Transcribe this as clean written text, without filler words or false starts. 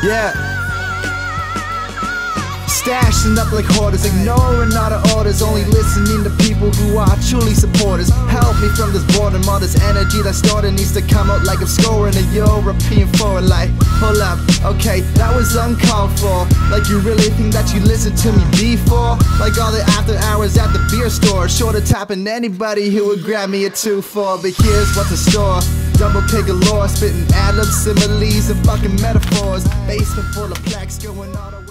Yeah. Stashing up like hoarders, ignoring all the orders, only listening to people who are truly supporters. Help me from this boredom, all this energy that's stored needs to come out like I'm scoring a European forward. Like, hold up, okay, that was uncalled for. Like, you really think that you listened to me before? Like all the after hours at the beer store, short of tapping anybody who would grab me a 2-4. But here's what's in store: double K galore, spitting ad-libs, similes, and fucking metaphors. Basement full of plaques going all the way.